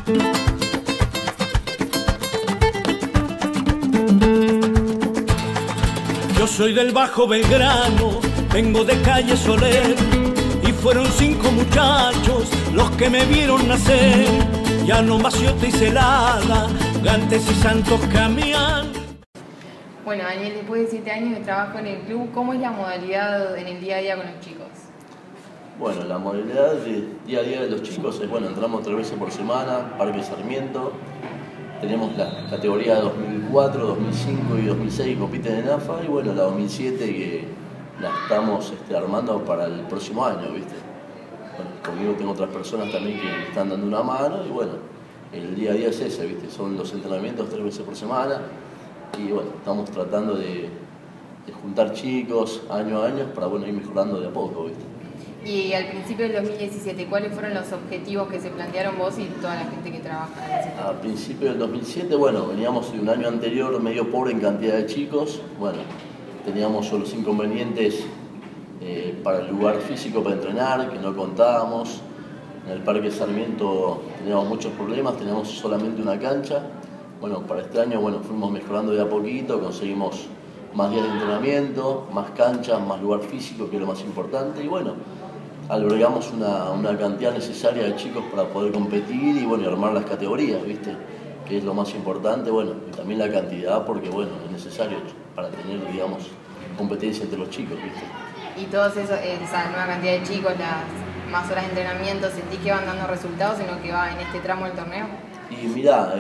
Yo soy del Bajo Belgrano, vengo de calle Soler, y fueron 5 muchachos los que me vieron nacer. Llano, Maciote y Celada, Gantes y Santos Camián. Bueno, Daniel, después de 7 años de trabajo en el club, ¿cómo es la modalidad en el día a día con los chicos? Bueno, la modalidad de día a día de los chicos es, bueno, entramos 3 veces por semana, Parque Sarmiento. Tenemos la categoría 2004, 2005 y 2006 que compiten en AFA, y bueno, la 2007 que la estamos armando para el próximo año, ¿viste? Bueno, conmigo tengo otras personas también que me están dando una mano, y bueno, el día a día es ese, ¿viste? Son los entrenamientos 3 veces por semana, y bueno, estamos tratando de juntar chicos año a año para, bueno, ir mejorando de a poco, ¿viste? Y al principio del 2017, ¿cuáles fueron los objetivos que se plantearon vos y toda la gente que trabaja en ese club? A principios del 2007, bueno, veníamos de un año anterior medio pobre en cantidad de chicos. Bueno, teníamos solo los inconvenientes para el lugar físico para entrenar, que no contábamos. En el Parque Sarmiento teníamos muchos problemas, teníamos solamente una cancha. Bueno, para este año, bueno, fuimos mejorando de a poquito, conseguimos más días de entrenamiento, más canchas, más lugar físico, que es lo más importante, y bueno, albergamos una cantidad necesaria de chicos para poder competir y, bueno, y armar las categorías, ¿viste? Que es lo más importante, bueno, y también la cantidad, porque, bueno, es necesario para tener, digamos, competencia entre los chicos, ¿viste? Y todos esos, esa nueva cantidad de chicos, las más horas de entrenamiento, ¿sentís que van dando resultados en lo que va en este tramo del torneo? Y mirá,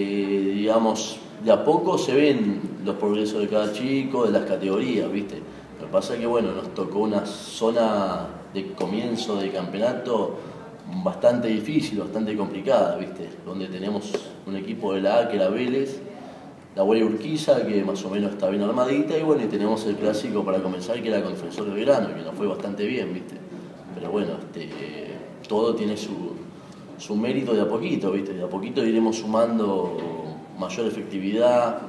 digamos, de a poco se ven los progresos de cada chico, de las categorías, ¿viste? Lo que pasa es que, bueno, nos tocó una zona de comienzo de campeonato bastante difícil, bastante complicada, ¿viste? Donde tenemos un equipo de la A, que era Vélez, la Guardia Urquiza, que más o menos está bien armadita, y bueno, y tenemos el clásico para comenzar, que era con Defensor de Belgrano, que nos fue bastante bien, ¿viste? Pero bueno, todo tiene su mérito de a poquito, ¿viste? De a poquito iremos sumando mayor efectividad,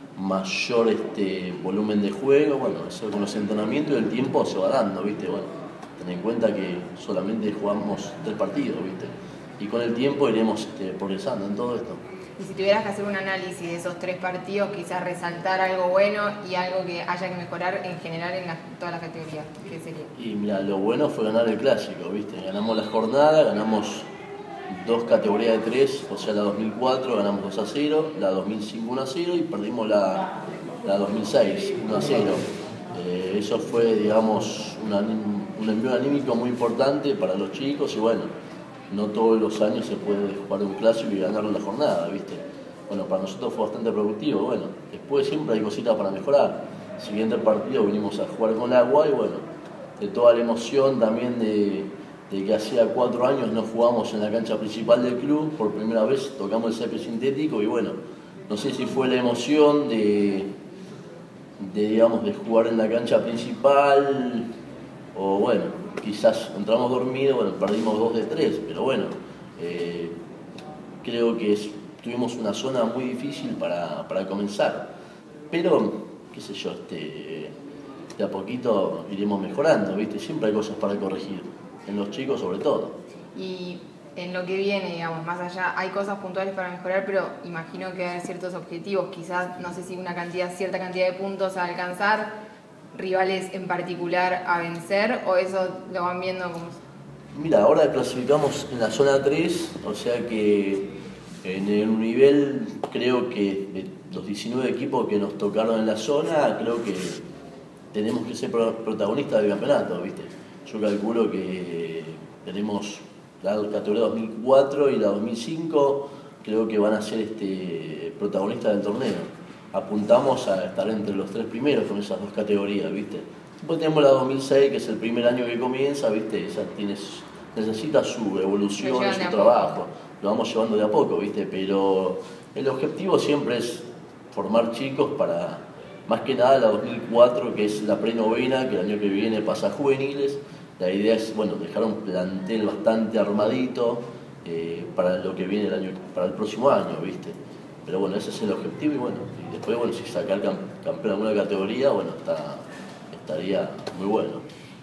mayor volumen de juego. Bueno, eso con los entrenamientos y el tiempo se va dando, ¿viste? Bueno, ten en cuenta que solamente jugamos 3 partidos, ¿viste? Y con el tiempo iremos progresando en todo esto. Y si tuvieras que hacer un análisis de esos 3 partidos, quizás resaltar algo bueno y algo que haya que mejorar en general en todas las categorías, ¿qué sería? Y mira, lo bueno fue ganar el clásico, ¿viste? Ganamos la jornada, ganamos 2 categorías de 3, o sea, la 2004 ganamos 2-0, la 2005 1-0 y perdimos la 2006 1-0. Eso fue, digamos, un envío anímico muy importante para los chicos, y bueno, no todos los años se puede jugar un clásico y ganar la jornada, ¿viste? Bueno, para nosotros fue bastante productivo. Bueno, después siempre hay cositas para mejorar. Siguiente partido vinimos a jugar con el agua, y bueno, de toda la emoción también de que hacía 4 años no jugamos en la cancha principal del club, por primera vez tocamos el césped sintético, y bueno, no sé si fue la emoción digamos, de jugar en la cancha principal, o bueno, quizás entramos dormidos, bueno, perdimos 2 de 3, pero bueno, creo que tuvimos una zona muy difícil para comenzar, pero qué sé yo, de a poquito iremos mejorando, ¿viste? Siempre hay cosas para corregir, en los chicos sobre todo. Y en lo que viene, digamos, más allá, hay cosas puntuales para mejorar, pero imagino que hay ciertos objetivos, quizás, no sé si cierta cantidad de puntos a alcanzar, rivales en particular a vencer, o eso lo van viendo como... Mira, ahora clasificamos en la zona 3, o sea que en el nivel, creo que de los 19 equipos que nos tocaron en la zona, creo que tenemos que ser protagonistas del campeonato, ¿viste? Yo calculo que tenemos la categoría 2004 y la 2005, creo que van a ser protagonistas del torneo. Apuntamos a estar entre los 3 primeros con esas 2 categorías, ¿viste? Después tenemos la 2006, que es el primer año que comienza, ¿viste? Esa necesita su evolución, su trabajo. Lo vamos llevando de a poco, ¿viste? Pero el objetivo siempre es formar chicos para, más que nada, la 2004, que es la prenovena, que el año que viene pasa a juveniles. La idea es, bueno, dejar un plantel bastante armadito para lo que viene para el próximo año, ¿viste? Pero bueno, ese es el objetivo, y bueno, y después, bueno, si sacar campeón en alguna categoría, bueno, estaría muy bueno.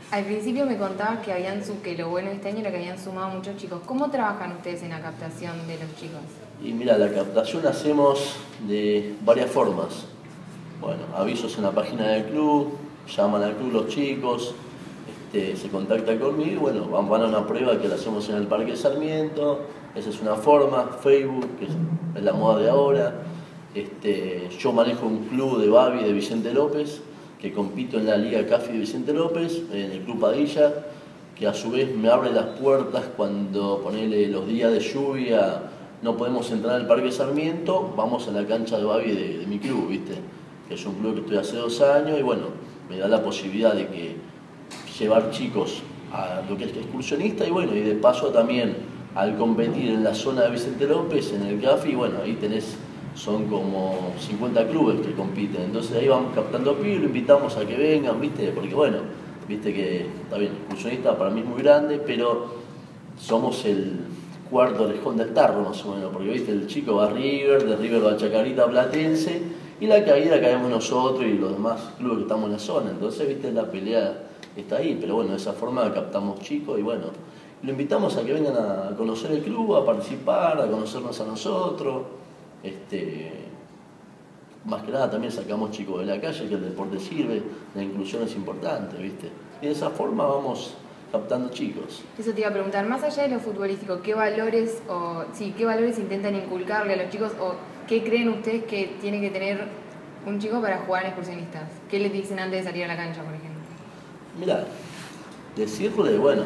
Al principio me contabas que lo bueno de este año era que habían sumado muchos chicos. ¿Cómo trabajan ustedes en la captación de los chicos? Y mira, la captación la hacemos de varias formas. Bueno, avisos en la página del club, llaman al club los chicos, se contacta conmigo y bueno, van a una prueba que la hacemos en el Parque Sarmiento. Esa es una forma. Facebook, que es la moda de ahora. Yo manejo un club de Babi de Vicente López, que compito en la Liga CAFI de Vicente López, en el Club Padilla, que a su vez me abre las puertas cuando ponele los días de lluvia, no podemos entrar al Parque Sarmiento, vamos a la cancha de Babi de mi club, ¿viste? Que es un club que estoy hace 2 años y bueno, me da la posibilidad de que llevar chicos a lo que es excursionista y bueno, y de paso también al competir en la zona de Vicente López, en el CAFI, bueno, ahí son como 50 clubes que compiten, entonces ahí vamos captando pibes, lo invitamos a que vengan, ¿viste? Porque bueno, viste que, está bien, excursionista para mí es muy grande, pero somos el cuarto orejón del tarro más o menos, porque viste, el chico va a River, de River va a Chacarita, Platense, y la caída caemos nosotros y los demás clubes que estamos en la zona, entonces viste, la pelea está ahí, pero bueno, de esa forma captamos chicos y bueno, lo invitamos a que vengan a conocer el club, a participar, a conocernos a nosotros. Más que nada también sacamos chicos de la calle, que el deporte sirve, la inclusión es importante, ¿viste? Y de esa forma vamos captando chicos. Eso te iba a preguntar, más allá de lo futbolístico, ¿qué valores intentan inculcarle a los chicos o qué creen ustedes que tiene que tener un chico para jugar en excursionistas? ¿Qué les dicen antes de salir a la cancha, por ejemplo? Mirá, decirle, bueno,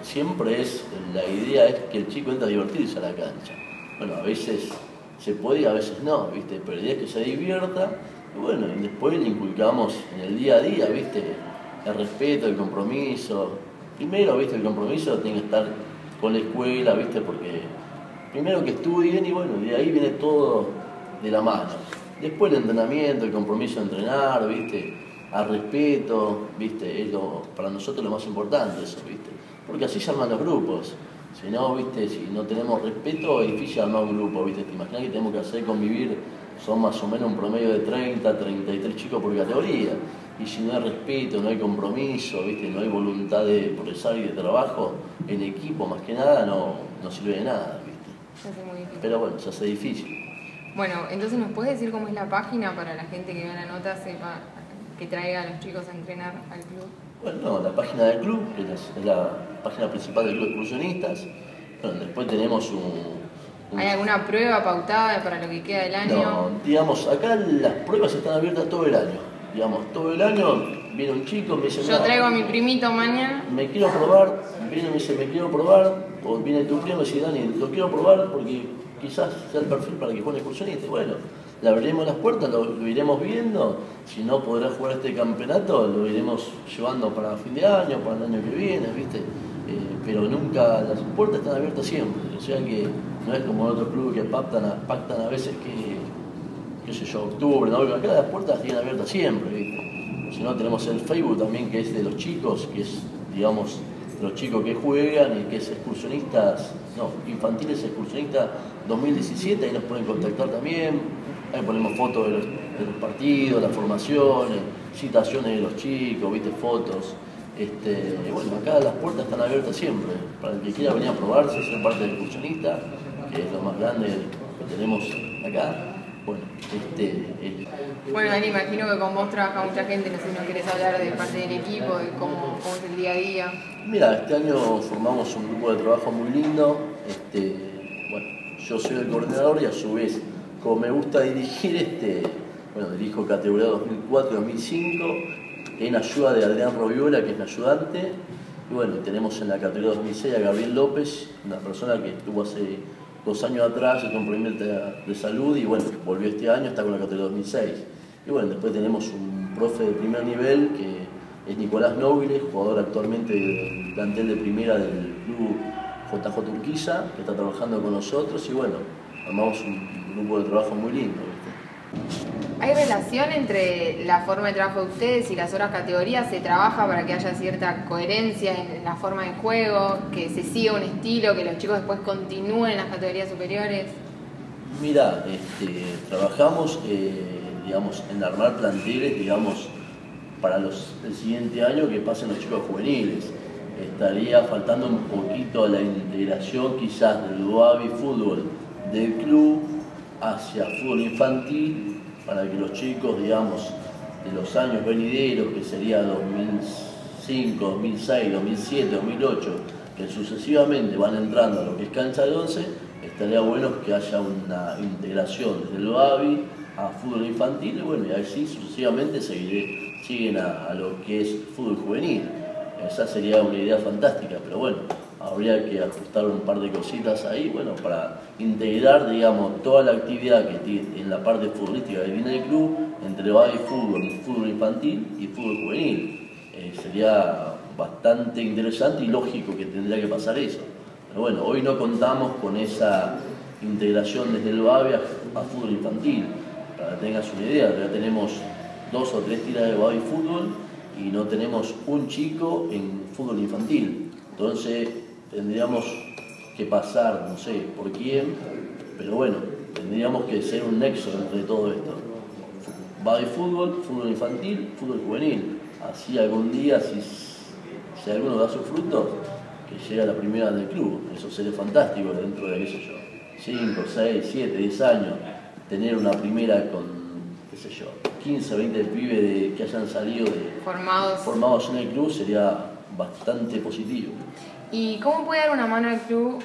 la idea es que el chico entre a divertirse a la cancha. Bueno, a veces se puede y a veces no, ¿viste? Pero la idea es que se divierta y bueno, y después le inculcamos en el día a día, ¿viste? El respeto, el compromiso. Primero, ¿viste? El compromiso tiene que estar con la escuela, ¿viste? Porque primero que estudien y bueno, de ahí viene todo de la mano. Después el entrenamiento, el compromiso de entrenar, ¿viste? Al respeto, ¿viste? Es para nosotros lo más importante eso, ¿viste? Porque así se arman los grupos. Si no, ¿viste? Si no tenemos respeto, es difícil armar un grupo, ¿viste? Te imaginas que tenemos que hacer convivir, son más o menos un promedio de 30, 33 chicos por categoría. Y si no hay respeto, no hay compromiso, ¿viste? No hay voluntad de progresar y de trabajo en equipo, más que nada, no sirve de nada, ¿viste? Se hace muy difícil. Pero bueno, se hace difícil. Bueno, entonces ¿nos puedes decir cómo es la página para la gente que vea la nota sepa que traiga a los chicos a entrenar al club? Bueno, no, la página del club, que es la página principal del Club de Excursionistas. Bueno, después tenemos ¿Hay alguna prueba pautada para lo que queda del año? No, digamos, acá las pruebas están abiertas todo el año. Digamos, todo el año viene un chico, me dice... Yo traigo a mi primito mañana. Me quiero probar, viene y me dice, me quiero probar, o viene tu primo y dice, Dani, lo quiero probar porque quizás sea el perfil para que juegue excursionista. Bueno, le abriremos las puertas, lo iremos viendo, si no podrá jugar este campeonato, lo iremos llevando para fin de año, para el año que viene, ¿viste? Pero nunca, las puertas están abiertas siempre, o sea que no es como en otros clubes que pactan a veces qué sé yo, octubre, ¿no? Acá las puertas están abiertas siempre, ¿viste? Si no, tenemos el Facebook también, que es de los chicos, que es, digamos, los chicos que juegan y que es infantiles excursionistas 2017, ahí nos pueden contactar también, ahí ponemos fotos de los partidos, las formaciones, citaciones de los chicos, ¿viste? Fotos. Bueno, acá las puertas están abiertas siempre, para el que quiera venir a probarse, ser parte del excursionista, que es lo más grande que tenemos acá. Bueno, Bueno, Dani, imagino que con vos trabaja mucha gente, no sé si nos querés hablar de parte del equipo, de cómo es el día a día. Mira, este año formamos un grupo de trabajo muy lindo. Bueno, yo soy el coordinador y a su vez, como me gusta dirigir, dirijo categoría 2004-2005 en ayuda de Adrián Robiola, que es mi ayudante. Y bueno, tenemos en la categoría 2006 a Gabriel López, una persona que estuvo hace 2 años atrás con problemas de salud y bueno, volvió este año, está con la categoría 2006. Y bueno, después tenemos un profe de primer nivel que es Nicolás Nobile, jugador actualmente del plantel de primera del club JJ Urquiza, que está trabajando con nosotros y bueno, armamos un grupo de trabajo muy lindo, ¿viste? ¿Hay relación entre la forma de trabajo de ustedes y las otras categorías? ¿Se trabaja para que haya cierta coherencia en la forma de juego, que se siga un estilo, que los chicos después continúen en las categorías superiores? Mira, trabajamos digamos, en armar planteles, digamos, para el siguiente año que pasen los chicos juveniles. Estaría faltando un poquito la integración quizás del baby fútbol del club hacia fútbol infantil, para que los chicos, digamos, de los años venideros, que sería 2005, 2006, 2007, 2008, que sucesivamente van entrando a lo que es cancha de 11, estaría bueno que haya una integración desde el baby a fútbol infantil, y bueno, y así sucesivamente siguen a lo que es fútbol juvenil. Esa sería una idea fantástica, pero bueno, habría que ajustar un par de cositas ahí, bueno, para integrar, digamos, toda la actividad que tiene en la parte futbolística que tiene el club, entre baby fútbol, fútbol infantil y fútbol juvenil. Sería bastante interesante y lógico que tendría que pasar eso. Pero bueno, hoy no contamos con esa integración desde el baby a fútbol infantil. Para que tengas una idea, ya tenemos 2 o 3 tiras de baby fútbol y no tenemos un chico en fútbol infantil. Entonces tendríamos que pasar, no sé por quién, pero bueno, tendríamos que ser un nexo entre todo esto. Baby fútbol, fútbol infantil, fútbol juvenil. Así algún día, si alguno da sus frutos, que llegue a la primera del club. Eso sería fantástico dentro de, qué sé yo, 5, 6, 7, 10 años, tener una primera con, qué sé yo, 15, 20 pibes que hayan salido formados en el club, sería bastante positivo. ¿Y cómo puede dar una mano el club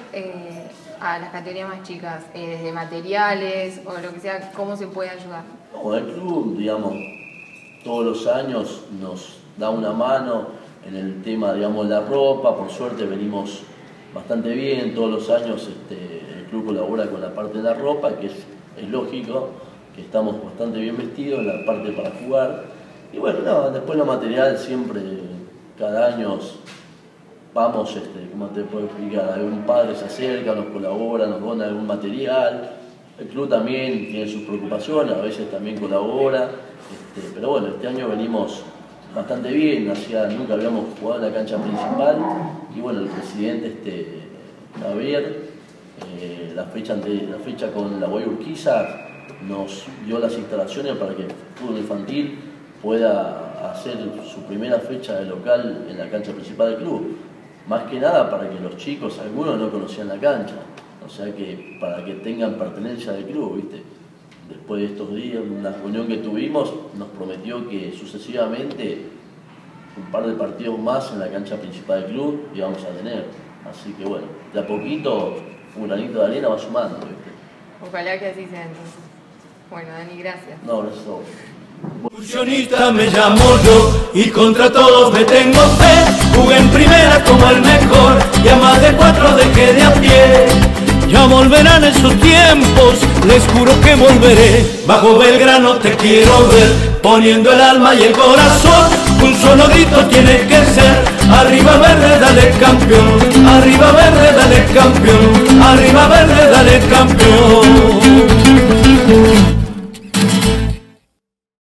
a las categorías más chicas? ¿Desde materiales o lo que sea? ¿Cómo se puede ayudar? No, el club, digamos, todos los años nos da una mano en el tema, digamos, la ropa. Por suerte venimos bastante bien, todos los años el club colabora con la parte de la ropa, que es lógico, que estamos bastante bien vestidos en la parte para jugar. Y bueno, no, después lo material siempre, cada año vamos, ¿cómo te puedo explicar? Algún padre se acerca, nos colabora, nos dona algún material. El club también tiene sus preocupaciones, a veces también colabora. Pero bueno, este año venimos bastante bien, nunca habíamos jugado en la cancha principal. Y bueno, el presidente Javier, la fecha con la Guay Urquiza, nos dio las instalaciones para que el fútbol infantil pueda hacer su primera fecha de local en la cancha principal del club. Más que nada para que los chicos, algunos no conocían la cancha, o sea que para que tengan pertenencia del club, ¿viste? Después de estos días, una reunión que tuvimos, nos prometió que sucesivamente un par de partidos más en la cancha principal del club íbamos a tener. Así que bueno, de a poquito un granito de arena va sumando, ¿viste? Ojalá que así sea entonces. Bueno, Dani, gracias. No, gracias a vos. Excursionista me llamo yo y contra todos me tengo fe. Jugué en primera como el mejor y a más de 4 dejé de a pie. Ya volverán esos tiempos, les juro que volveré. Bajo Belgrano te quiero ver, poniendo el alma y el corazón. Un solo grito tiene que ser: arriba verde, dale campeón. Arriba verde, dale campeón. Arriba verde, dale campeón.